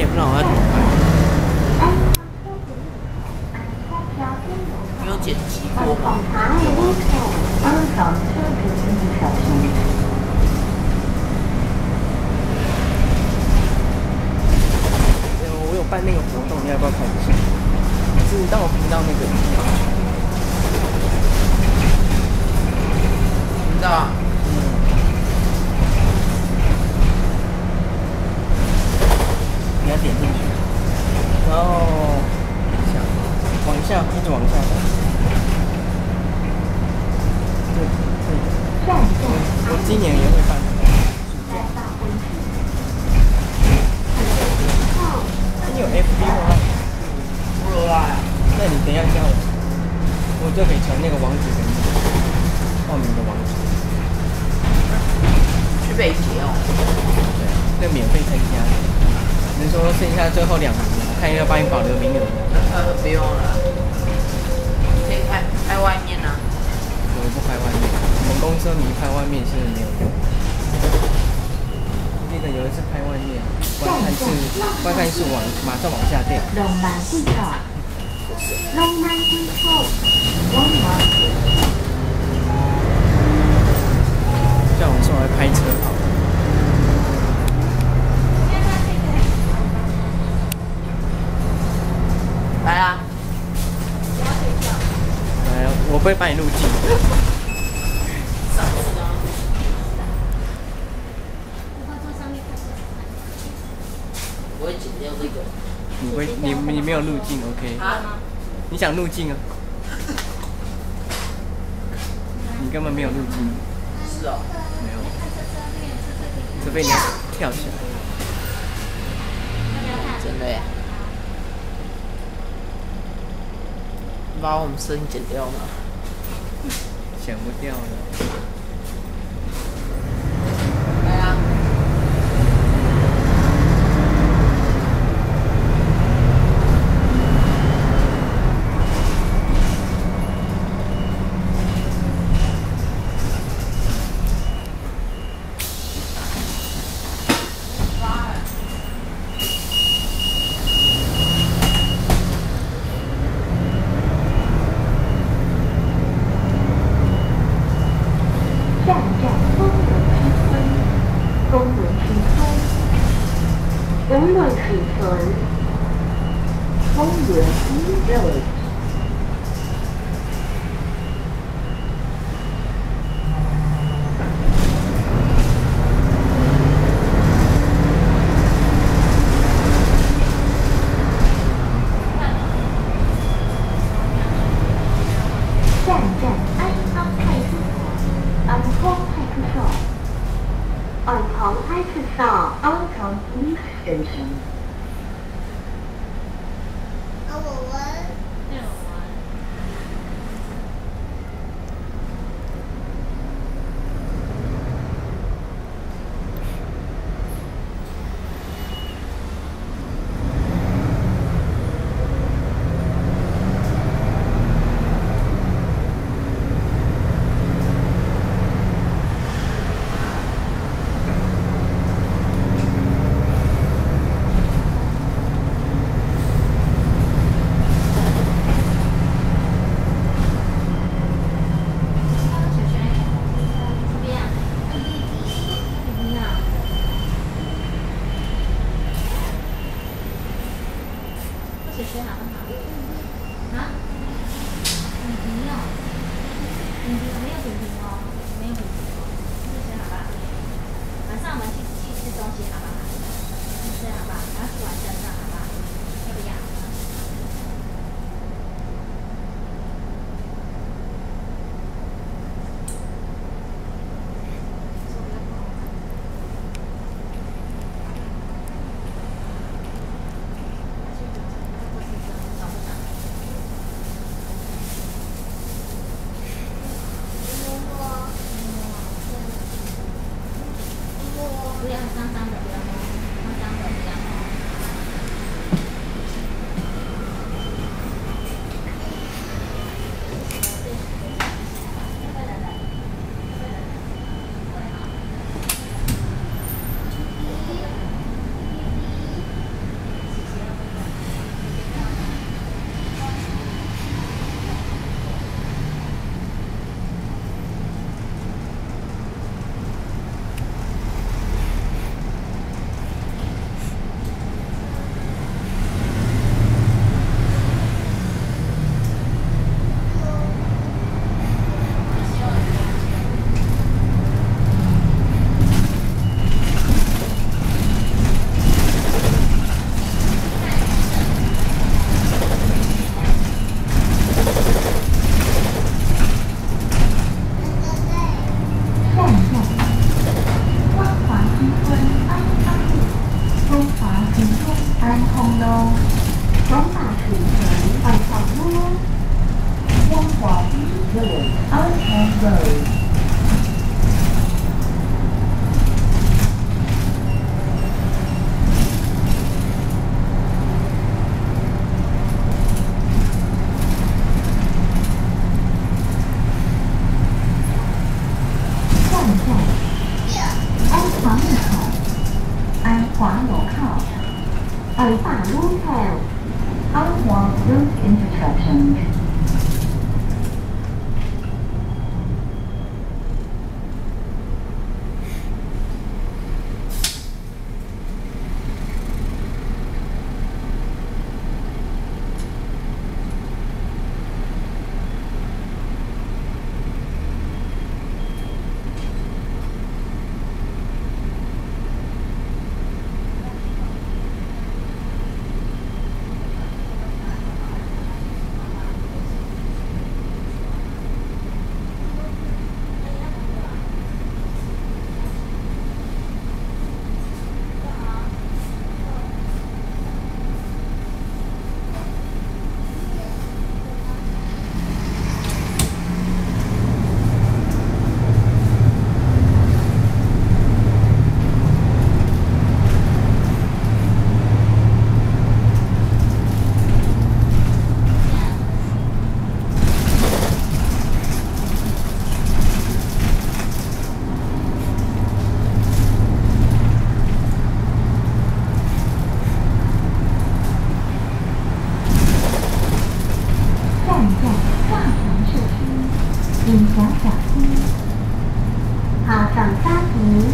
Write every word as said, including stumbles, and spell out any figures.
电，不然我要怎么办？ 你有剪辑过吗？ 有，我有办那个活动，你要不要看一下？是当我频道那个。 频道啊。 嗯。你要点进去，然后往下，一直往下走。对对。我今年也会办。你有 F B 吗？ 不有啦。 那你等一下加我，我就可以传那个网址给你，报名的网址。 去北捷哦。 对，那免费参加。只是说剩下最后两名，看要帮你保留名额。 呃，不用了，可以拍拍外面啊。 我不拍外面，我们公司你拍外面是没有用。记得有一次拍外面，观看是观看是往马上往下掉。 龙南会场，龙南会场，龙南。 叫我说来拍车好。 来啊！ 来，我不会把你录进。 上次啊。我会剪掉这个。 你会，你你没有路径 ，OK？ 啊？ 你想路径啊？你根本没有路径。 是哦。 没有。除非你要跳起来。 真的耶。把我们声音剪掉吗？ 剪不掉的。 来啊！ 无论是存，公园一热。站站安康派出所，安康派出所，安康派出所，安康 police station。 啊，我闻。 学好不好？啊？你没有，你没有点评哦，没有点评哦，谢谢好吧？晚上我们去去吃东西好不好？去吃好不好？然后吃完再上好不好？要不要？不要脏脏的，不要摸，脏脏的不要摸。 华油靠，而大路口，Unwalk route intersection。影响小心，好上沙坪。